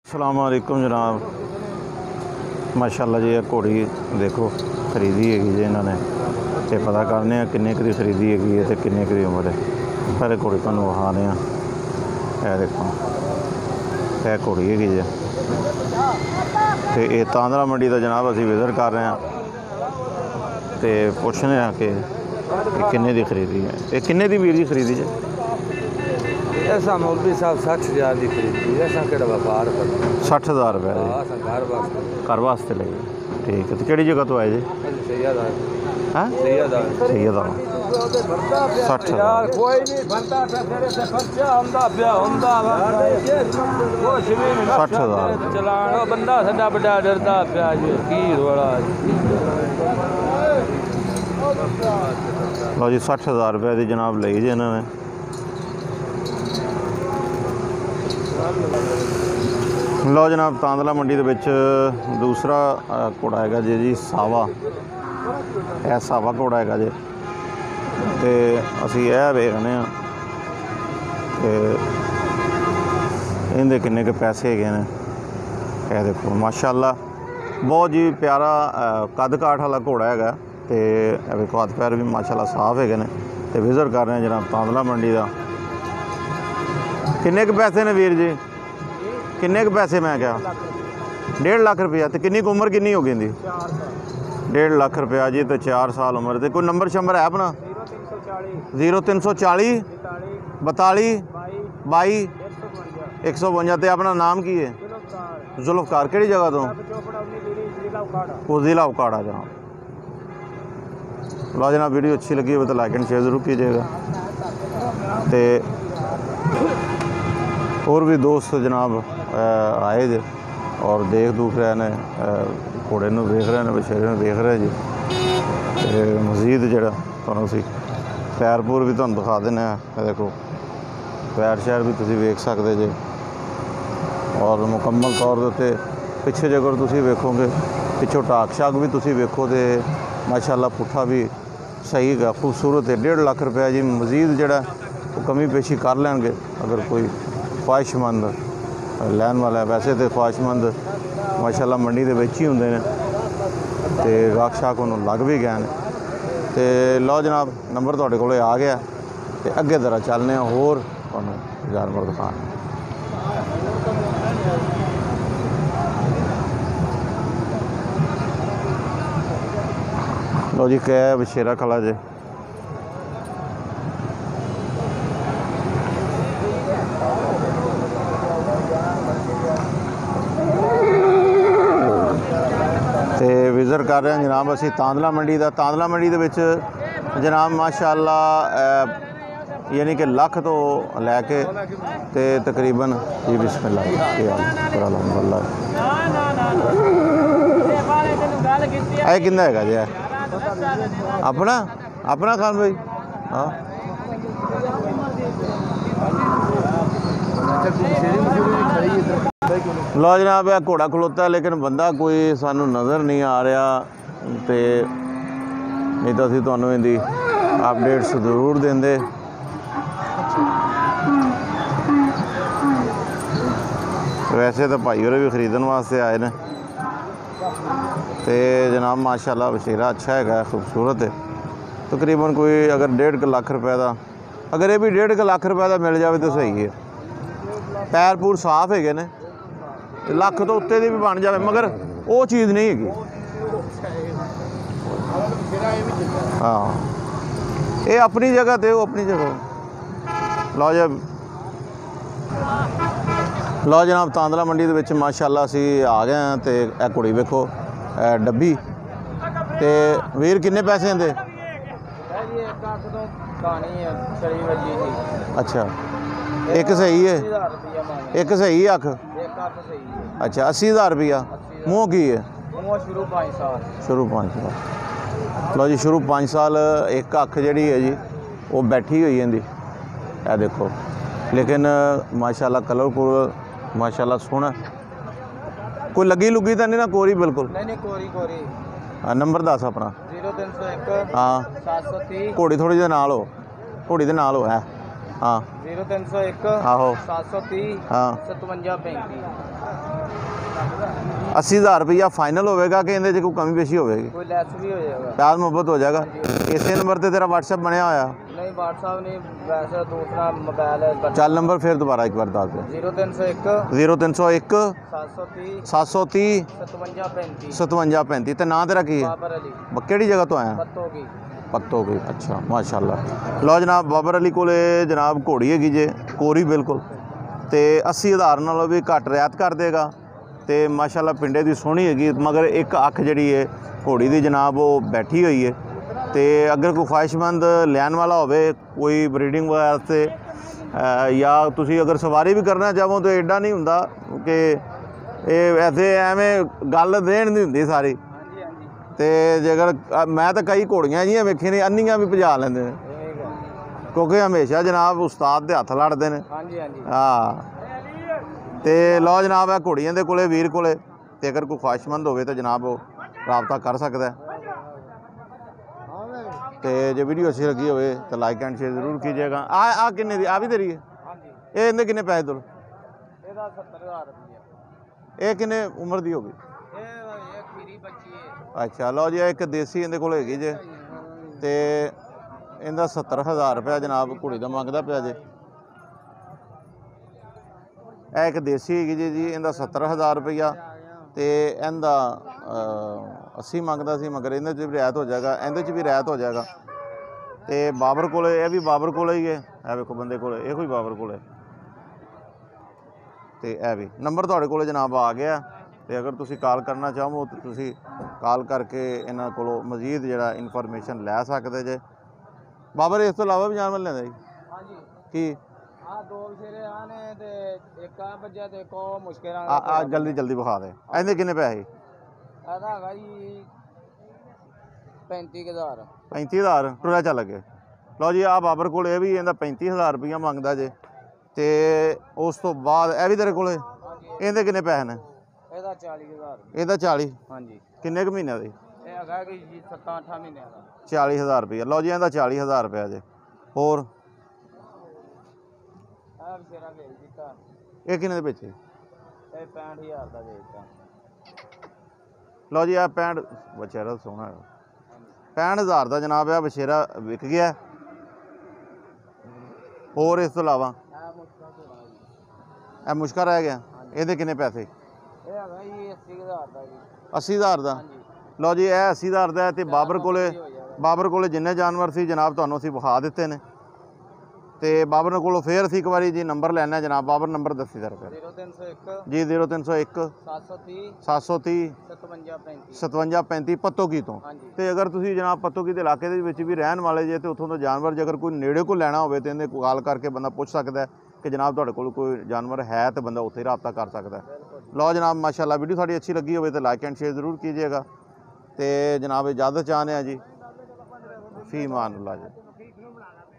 अस्सलाम वालेकुम जनाब। माशाल्लाह जी घोड़ी देखो खरीदी है जी इन्होंने, तो पता करने किन्ने की खरीदी है तो किन्ने की उम्र है। पहले घोड़ी तुहानू विखाने यह देखो यह घोड़ी है जी, तो ये तांदरा मंडी का जनाब असी विजिट कर रहे हैं तो पुछने कि किन्ने की खरीदी है। ये किन्ने की वीर जी खरीदी है? ऐसा मौलवी साहब 60,000 की खरीदी, ऐसा कि व्यापार 60,000 रुपये घर वास्ते ले। ठीक है, तो कि जगह तो आए जी? हाँ सैयद 60,000। कोई नहीं बनता 60,000 चलाना बंदा साडा बड़ा डरदा पिया जी की रोड़ा। लो जी 60,000 रुपये की जनाब ली जी इन्होंने। लो जनाब तांदला मंडी के दूसरा घोड़ा है जी सावा, यह सावा घोड़ा है जी। तो असी यह देखने कि इनके किन्ने के पैसे है ने। यह देखो माशाल्लाह बहुत जी प्यारा कद काठ वाला घोड़ा है। तो देखो हथ पैर भी माशाल्लाह साफ है ने। तो विजिट कर रहे हैं जनाब तांदला मंडी का। किन्ने के पैसे ने वीर जी? किन्ने के पैसे? मैं क्या 1.5 लाख रुपया। तो किन्नी उम्र किन्नी हो गई इनकी? 1.5 लाख रुपया जी। तो 4 साल उम्र। तो कोई नंबर शंबर है अपना? 0340 42 22 152। तो अपना नाम की है? जुल्फकार। किहड़ी जगह तो? जिला उकाड़ा जनाब। लो जनाब वीडियो अच्छी लगी हो तो लाइक एंड शेयर ज़रूर कीजिएगा। तो और भी दोस्त जनाब आए जे और देख दूख रहे हैं, घोड़े नूं देख रहे हैं, बछेरे नूं देख रहे जी। तो मजीद जरा तुहानूं असीं पैर पूर भी तुहानूं दिखा देने। देखो पैर शैर भी तुसीं वेख सकते जे। और मुकम्मल तौर पर पिछे जगह तुसीं वेखोगे पिछों टाक शाक भी तुसीं वेखो तो माशाल्लाह पुट्ठा भी सही है, खूबसूरत है। 1.5 लाख रुपया जी। मजीद जड़ा कमी पेशी कर लैणगे अगर कोई ख्वाहिशमंद लैन वाला है। वैसे तो ख्वाहिशमंद माशाल्लाह मंडी के ही होंगे ने, तो गाहक शाक उन्होंने लग भी गए हैं। तो लो जनाब नंबर तुहाडे कोल आ गया। तो अगे तरह चलने होर तुहानूं जानवर दिखाने। लो जी क्या बछेरा खला जे। तो विजिट कर रहे हैं जनाब असी तांदला मंडी का। तांदला मंडी के जनाब माशाल्लाह यानी कि लाख तो लैके तो तकरीबन जी बिस्मिल्लाह है किंदा है जी? अपना अपना खान भाई। हाँ लो जनाब यह घोड़ा खलोता है लेकिन बंदा कोई सानू नज़र नहीं आ रहा। तो नहीं तो असीं तुहानूं इहदी अपडेट्स जरूर देंदे। वैसे तो भाई होरे भी खरीदन वास्ते आए ने। तो जनाब माशाल्लाह बछेरा अच्छा है, खूबसूरत है। तकरीबन कोई अगर 1.5 लाख रुपए का, अगर ये भी 1.5 लाख रुपए का मिल जाए तो सही है। पैर पूर साफ है ने, लख तो उत्ते दी भी बन जाए मगर वो चीज़ नहीं हैगी। हाँ ये अपनी जगह तो अपनी जगह। लो जनाब तांदला मंडी के माशाल्लाह असी आ गए हैं। तो यह कुड़ी वेखो डब्बी। तो वीर किन्ने पैसे दे? अच्छा एक सही है, एक सही अख। अच्छा 80,000 रुपया। मूँह की है? शुरू 5 साल। लो जी शुरू 5 साल एक अख जी है जी वो बैठी हुई है। यह देखो लेकिन माशाल्लाह कलरफुल माशाल्लाह सोहना। कोई लगी लुगी तो नहीं ना? कोरी बिल्कुल नहीं कोरी कोरी। हाँ नंबर दस अपना। 0301 हाँ 730 घोड़ी थोड़ी जी नाल हो, घोड़ी दे नाल हो है। हाँ 0301 आहो 730 हाँ 5735। 80,000 रुपया फाइनल होएगा कि इहदे 'च कोई कमी पेशी होएगी? कोई लैस भी हो जाएगा। प्यार मुहब्बत हो जाएगा। इसे नंबर ते तेरा व्हाट्सएप बनया होया? नहीं व्हाट्सएप नहीं, वैसे दूसरा मोबाइल है। चल नंबर फिर दोबारा एक बार दस दे। 0301 0301 730 730 5735 5735 ਤੇ ਨਾਂ ਤੇਰਾ ਕੀ ਹੈ? बाबर अली ਕਿਹੜੀ ਜਗ੍ਹਾ ਤੋਂ ਆਇਆ? पत्तों की। ਪੱਤੋ ਗਈ। ਅੱਛਾ ਮਾਸ਼ਾਅੱਲਾ। ਲਓ ਜਨਾਬ ਬਾਬਰ ਅਲੀ ਕੋਲੇ ਜਨਾਬ ਘੋੜੀ ਹੈਗੀ ਜੇ ਕੋਰੀ ਬਿਲਕੁਲ ਤੇ 80,000 ਨਾਲੋਂ ਵੀ ਘੱਟ ਰਿਆਤ ਕਰ ਦੇਗਾ ਤੇ ਮਾਸ਼ਾਅੱਲਾ ਪਿੰਡੇ ਦੀ ਸੋਹਣੀ ਹੈਗੀ ਮਗਰ ਇੱਕ ਅੱਖ ਜਿਹੜੀ ਹੈ ਘੋੜੀ ਦੀ ਜਨਾਬ ਉਹ ਬੈਠੀ ਹੋਈ ਹੈ ਤੇ ਅਗਰ ਕੋਈ ਖੁਆਇਸ਼ਮੰਦ ਲੈਣ ਵਾਲਾ ਹੋਵੇ ਕੋਈ ਬਰੀਡਿੰਗ ਵਾਸਤੇ ਜਾਂ ਤੁਸੀਂ ਅਗਰ ਸਵਾਰੀ ਵੀ ਕਰਨਾ ਚਾਹੋ ਤਾਂ ਐਡਾ ਨਹੀਂ ਹੁੰਦਾ ਕਿ ਇਹ ਐਸੇ ਐਵੇਂ ਗੱਲ ਦੇਣ ਨਹੀਂ ਹੁੰਦੀ ਸਾਰੀ ਤੇ ਜੇਕਰ ਮੈਂ ਤਾਂ ਕਈ ਘੋੜੀਆਂ ਜੀਆਂ ਵੇਖੀ ਨੇ ਅੰਨੀਆਂ ਵੀ ਭਜਾ ਲੈਂਦੇ ਨੇ ਕਿਉਂਕਿ ਹਮੇਸ਼ਾ ਜਨਾਬ ਉਸਤਾਦ ਦੇ ਹੱਥ ਲੜਦੇ ਨੇ। ਹਾਂਜੀ ਹਾਂਜੀ ਹਾਂ ਤੇ ਲਓ ਜਨਾਬ ਇਹ ਘੋੜੀਆਂ ਦੇ ਕੋਲੇ ਵੀਰ ਕੋਲੇ ਤੇ ਅਗਰ ਕੋਈ ਖੁਆਇਸ਼ਮੰਦ ਹੋਵੇ ਤਾਂ ਜਨਾਬ ਉਹ ਰਾਬਤਾ ਕਰ ਸਕਦਾ ਤੇ ਜੇ ਵੀਡੀਓ ਅੱਛੀ ਲੱਗੀ ਹੋਵੇ ਤਾਂ ਲਾਈਕ ਐਂਡ ਸ਼ੇਅਰ ਜ਼ਰੂਰ ਕੀजिएगा। ਆ ਕਿੰਨੇ ਦੀ ਆ ਵੀ ਤੇਰੀ ਹੈ? ਹਾਂਜੀ ਇਹ ਇਹਦੇ ਕਿੰਨੇ ਪੈਸੇ ਤੁਰ? ਇਹਦਾ 70,000 ਰੁਪਏ। ਇਹ ਕਿੰਨੇ ਉਮਰ ਦੀ ਹੋ ਗਈ? ਇਹ ਖੀਰੀ ਬੱਚੀ ਹੈ। ਅੱਛਾ ਲਓ ਜੀ ਇੱਕ ਦੇਸੀ ਇਹਦੇ ਕੋਲ ਹੈਗੀ ਜੇ ਤੇ ਇਹਦਾ 70,000 ਰੁਪਇਆ ਜਨਾਬ ਕੁੜੀ ਦਾ ਮੰਗਦਾ ਪਿਆ ਜੇ। ਇਹ ਇੱਕ ਦੇਸੀ ਹੈਗੀ ਜੀ ਇਹਦਾ 70,000 ਰੁਪਇਆ ਤੇ ਇਹਦਾ 80 ਮੰਗਦਾ ਸੀ ਮਗਰ ਇਹਦੇ 'ਚ ਵੀ ਰਿਆਇਤ ਹੋ ਜਾਏਗਾ ਇਹਦੇ 'ਚ ਵੀ ਰਿਆਇਤ ਹੋ ਜਾਏਗਾ। ਤੇ ਬਾਬਰ ਕੋਲੇ ਇਹ ਵੀ ਬਾਬਰ ਕੋਲੇ ਹੀ ਹੈ। ਇਹ ਵੇਖੋ ਬੰਦੇ ਕੋਲੇ ਇਹੋ ਹੀ ਬਾਬਰ ਕੋਲੇ ਤੇ ਇਹ ਵੀ ਨੰਬਰ ਤੁਹਾਡੇ ਕੋਲੇ ਜਨਾਬ ਆ ਗਿਆ ਤੇ ਅਗਰ ਤੁਸੀਂ ਕਾਲ ਕਰਨਾ ਚਾਹੋ ਤਾਂ ਤੁਸੀਂ ਕਾਲ ਕਰਕੇ ਇਹਨਾਂ ਕੋਲੋਂ ਮਜ਼ੀਦ ਜਿਹੜਾ ਇਨਫੋਰਮੇਸ਼ਨ ਲੈ ਸਕਦੇ ਜੇ। ਬਾਬਰ ਇਸ ਤੋਂ ਇਲਾਵਾ ਵੀ ਜਾਨਵਰ ਲੈਂਦਾ ਜੀ? ਹਾਂਜੀ ਕੀ ਆ ਦੋ ਵਿਸ਼ੇਰੇ ਆ ਨੇ ਤੇ ਇੱਕ ਆ ਬੱਜਿਆ ਤੇ ਕੋ ਮੁਸ਼ਕਿਲਾਂ ਆ ਜਲਦੀ ਜਲਦੀ ਵਿਖਾ ਦੇ। ਇਹਦੇ ਕਿੰਨੇ ਪੈਸੇ? ਇਹਦਾ ਹੈਗਾ ਜੀ 35,000। 35,000 ਟੁਰਿਆ ਚੱਲ ਗਏ। ਲਓ ਜੀ ਆ ਬਾਬਰ ਕੋਲ ਇਹ ਵੀ ਇਹਦਾ 35,000 ਰੁਪਈਆ ਮੰਗਦਾ ਜੇ ਤੇ ਉਸ ਤੋਂ ਬਾਅਦ ਇਹ ਵੀ ਤੇਰੇ ਕੋਲੇ ਇਹਦੇ ਕਿੰਨੇ ਪੈਸੇ ਨੇ? ਇਹਦਾ 40,000। ਇਹਦਾ 40 ਹਾਂਜੀ ਕਿੰਨੇ ਕੁ ਮਹੀਨਿਆਂ ਦੀ? ਇਹ ਹੈਗਾ ਕਿ ਜੀ 7-8 ਮਹੀਨਿਆਂ ਦਾ। 40,000 ਰੁਪਈਆ। ਲਓ ਜੀ ਇਹਦਾ 40,000 ਰੁਪਇਆ ਜੇ। ਹੋਰ ਇਹ ਵਿਸ਼ੇਰਾ ਵੇਚ ਦਿੱਤਾ। ਇਹ ਕਿੰਨੇ ਦੇ ਪਿੱਛੇ? ਇਹ 65,000 ਦਾ ਵੇਚਤਾ। ਲਓ ਜੀ ਆ 65 ਬਚੇਰਾ ਸੋਹਣਾ ਹੈ 65,000 ਦਾ ਜਨਾਬ ਆ ਬਛੇਰਾ ਵਿਕ ਗਿਆ। ਹੋਰ ਇਸ ਤੋਂ ਇਲਾਵਾ ਇਹ ਮੁਸ਼ਕਲ ਰਹਿ ਗਿਆ। ਇਹਦੇ ਕਿੰਨੇ ਪੈਸੇ? ਇਹ ਹੈਗਾ ਜੀ 80,000 ਦਾ ਜੀ। 80,000 ਦਾ। ਹਾਂਜੀ ਲਓ ਜੀ ਇਹ 80,000 ਦਾ ਤੇ ਬਾਬਰ ਕੋਲੇ ਜਿੰਨੇ ਜਾਨਵਰ ਸੀ ਜਨਾਬ ਤੁਹਾਨੂੰ ਅਸੀਂ ਵਿਖਾ ਦਿੱਤੇ ਨੇ ਤੇ ਬਾਬਰ ਕੋਲੋਂ ਫੇਰ ਅਸੀਂ ਇੱਕ ਵਾਰੀ ਜੀ ਨੰਬਰ ਲੈਣਾ ਜਨਾਬ। ਬਾਬਰ ਨੰਬਰ ਦੱਸੀ ਸਰ ਫਿਰ 0301 ਜੀ। 0301 730 730 5735 5735 ਪੱਤੋ ਕੀ ਤੋਂ। ਹਾਂਜੀ ਤੇ ਅਗਰ ਤੁਸੀਂ ਜਨਾਬ ਪੱਤੋ ਕੀ ਦੇ ਇਲਾਕੇ ਦੇ ਵਿੱਚ ਵੀ ਰਹਿਣ ਵਾਲੇ ਜੇ ਤੇ ਉੱਥੋਂ ਦਾ ਜਾਨਵਰ ਜੇਕਰ ਕੋਈ ਨੇੜੇ ਕੋ ਲੈਣਾ ਹੋਵੇ ਤੇ ਇਹਦੇ ਕਾਲ ਕਰਕੇ ਬੰਦਾ ਪੁੱਛ ਸਕਦਾ ਹੈ ਕਿ ਜਨਾਬ ਤੁਹਾਡੇ ਕੋਲ ਕੋਈ ਜਾਨਵਰ ਹੈ ਤੇ ਬੰਦਾ ਉੱਥੇ ਰਾਬਤਾ ਕਰ ਸਕਦਾ ਹੈ। ਲਓ ਜਨਾਬ ਮਾਸ਼ਾਅੱਲਾ ਵੀਡੀਓ ਸਾਡੀ ਅੱਛੀ ਲੱਗੀ ਹੋਵੇ ਤਾਂ ਲਾਈਕ ਐਂਡ ਸ਼ੇਅਰ ਜ਼ਰੂਰ ਕੀजिएगा ਤੇ ਜਨਾਬ ਇਜਾਜ਼ਤ ਚਾਹੁੰਦੇ ਹਾਂ ਜੀ। ਫੀ ਮਾਨ ਅੱਲਾ ਜੀ।